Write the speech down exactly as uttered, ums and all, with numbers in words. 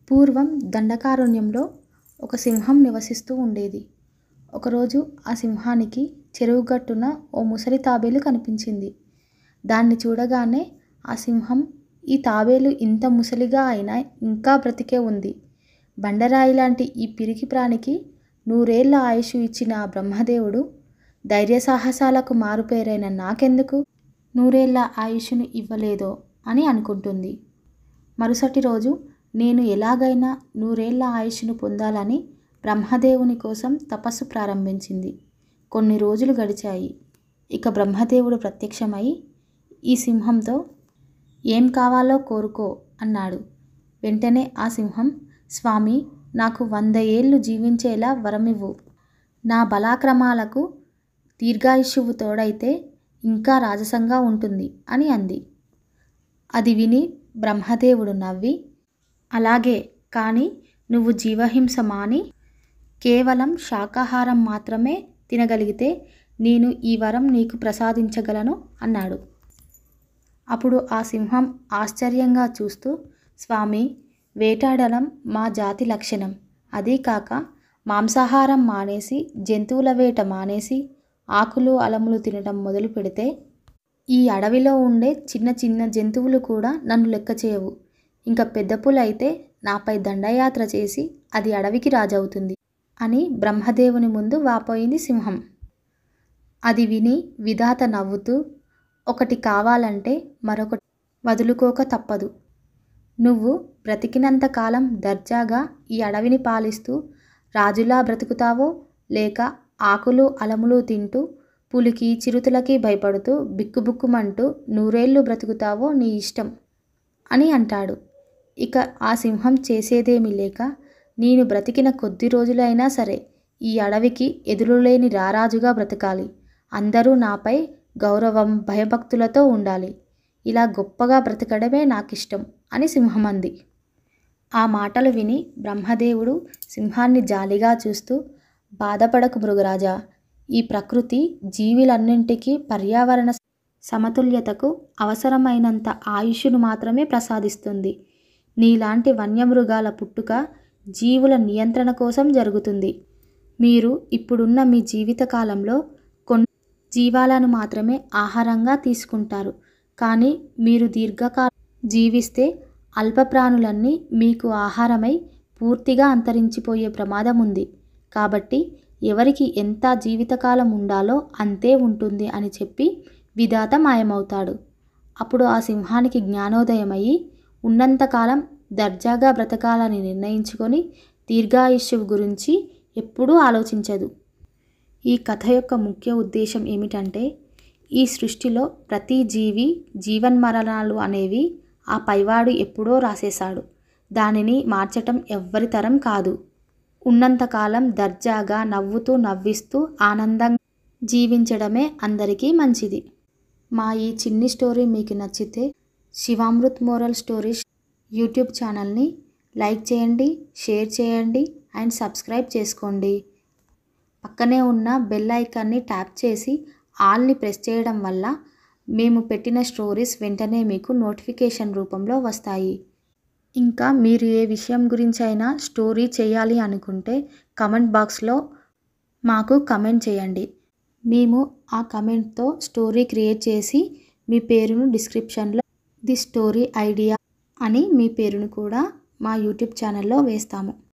పూర్వం దండకారణ్యంలో ఒక సింహం నివసిస్తూ ఉండేది. ఒకరోజు ఆ సింహానికి చెరువు గట్టున ఓ ముసలి తాబేలు కనిపించింది. దాన్ని చూడగానే ఆ సింహం, ఈ తాబేలు ఇంత ముసలిగా అయినా ఇంకా బ్రతికే ఉంది. బండరాయి లాంటి ఈ పిరికి ప్రాణికి నూరేళ్ల ఆయుష్ ఇచ్చిన ఆ బ్రహ్మదేవుడు ధైర్యసాహసాలకు మారుపేరైన నాకెందుకు నూరేళ్ల ఆయుష్ను ఇవ్వలేదో అని అనుకుంటుంది. మరుసటి రోజు నేను ఎలాగైనా నూరేళ్ల ఆయుష్ను పొందాలని బ్రహ్మదేవుని కోసం తపస్సు ప్రారంభించింది. కొన్ని రోజులు గడిచాయి. ఇక బ్రహ్మదేవుడు ప్రత్యక్షమై ఈ సింహంతో ఏం కావాలో కోరుకో అన్నాడు. వెంటనే ఆ సింహం, స్వామి, నాకు వంద ఏళ్ళు జీవించేలా వరమివ్వు. నా బలాక్రమాలకు దీర్ఘాయుష్యువు తోడైతే ఇంకా రాజసంగా ఉంటుంది అని అంది. అది విని బ్రహ్మదేవుడు నవ్వి, అలాగే, కానీ నువ్వు జీవహింస మాని కేవలం శాకాహారం మాత్రమే తినగలిగితే నేను ఈ వరం నీకు ప్రసాదించగలను అన్నాడు. అప్పుడు ఆ సింహం ఆశ్చర్యంగా చూస్తూ, స్వామి, వేటాడడం మా జాతి లక్షణం. అదీ కాక మాంసాహారం మానేసి జంతువుల వేట మానేసి ఆకులు అలములు తినడం మొదలు పెడితే ఈ అడవిలో ఉండే చిన్న చిన్న జంతువులు కూడా నన్ను లెక్క చేయవు. ఇంకా పెద్ద పులైతే నాపై దండయాత్ర చేసి అది అడవికి రాజవుతుంది అని బ్రహ్మదేవుని ముందు వాపోయింది సింహం. అది విని విధాత నవ్వుతూ, ఒకటి కావాలంటే మరొకటి వదులుకోక తప్పదు. నువ్వు బ్రతికినంత కాలం దర్జాగా ఈ అడవిని పాలిస్తూ రాజులా బ్రతుకుతావో, లేక ఆకులు అలములు తింటూ పులికి చిరుతలకి భయపడుతూ బిక్కుబుక్కుమంటూ నూరేళ్లు బ్రతుకుతావో నీ ఇష్టం అని అంటాడు. ఇక ఆ సింహం చేసేదేమీ లేక, నేను బ్రతికిన కొద్ది రోజులైనా సరే ఈ అడవికి ఎదురులేని రారాజుగా బ్రతకాలి. అందరూ నాపై గౌరవం భయభక్తులతో ఉండాలి. ఇలా గొప్పగా బ్రతకడమే నాకిష్టం అని సింహం అంది. ఆ మాటలు విని బ్రహ్మదేవుడు సింహాన్ని జాలిగా చూస్తూ, బాధపడకు మృగరాజా, ఈ ప్రకృతి జీవులన్నింటికీ పర్యావరణ సమతుల్యతకు అవసరమైనంత ఆయుష్ను మాత్రమే ప్రసాదిస్తుంది. నీలాంటి వన్యమృగాల పుట్టుక జీవుల నియంత్రణ కోసం జరుగుతుంది. మీరు ఇప్పుడున్న మీ జీవితకాలంలో కొన్ని జీవాలను మాత్రమే ఆహారంగా తీసుకుంటారు. కానీ మీరు దీర్ఘకాలం జీవిస్తే అల్పప్రాణులన్నీ మీకు ఆహారమై పూర్తిగా అంతరించిపోయే ప్రమాదం ఉంది. కాబట్టి ఎవరికి ఎంత జీవితకాలం ఉండాలో అంతే ఉంటుంది అని చెప్పి విధాత మాయమవుతాడు. అప్పుడు ఆ సింహానికి జ్ఞానోదయమయ్యి ఉన్నంతకాలం దర్జాగా బ్రతకాలని నిర్ణయించుకొని దీర్ఘాయుష్యువు గురించి ఎప్పుడూ ఆలోచించదు. ఈ కథ యొక్క ముఖ్య ఉద్దేశం ఏమిటంటే, ఈ సృష్టిలో ప్రతి జీవి జీవన్మరణాలు అనేవి ఆ పైవాడు ఎప్పుడో రాసేశాడు. దానిని మార్చటం ఎవ్వరి తరం కాదు. ఉన్నంతకాలం దర్జాగా నవ్వుతూ నవ్విస్తూ ఆనందంగా జీవించడమే అందరికీ మంచిది. మా ఈ చిన్ని స్టోరీ మీకు నచ్చితే శివామృత్ మోరల్ స్టోరీస్ యూట్యూబ్ ఛానల్ని లైక్ చేయండి, షేర్ చేయండి అండ్ సబ్స్క్రైబ్ చేసుకోండి. పక్కనే ఉన్న బెల్ ఐకాన్ని ట్యాప్ చేసి ఆల్ని ప్రెస్ చేయడం వల్ల మేము పెట్టిన స్టోరీస్ వెంటనే మీకు నోటిఫికేషన్ రూపంలో వస్తాయి. ఇంకా మీరు ఏ విషయం గురించి అయినా స్టోరీ చేయాలి అనుకుంటే కమెంట్ బాక్స్లో మాకు కమెంట్ చేయండి. మేము ఆ కమెంట్తో స్టోరీ క్రియేట్ చేసి మీ పేరును డిస్క్రిప్షన్లో ది స్టోరీ ఐడియా అని మీ పేరును కూడా మా యూట్యూబ్ ఛానల్లో వేస్తాము.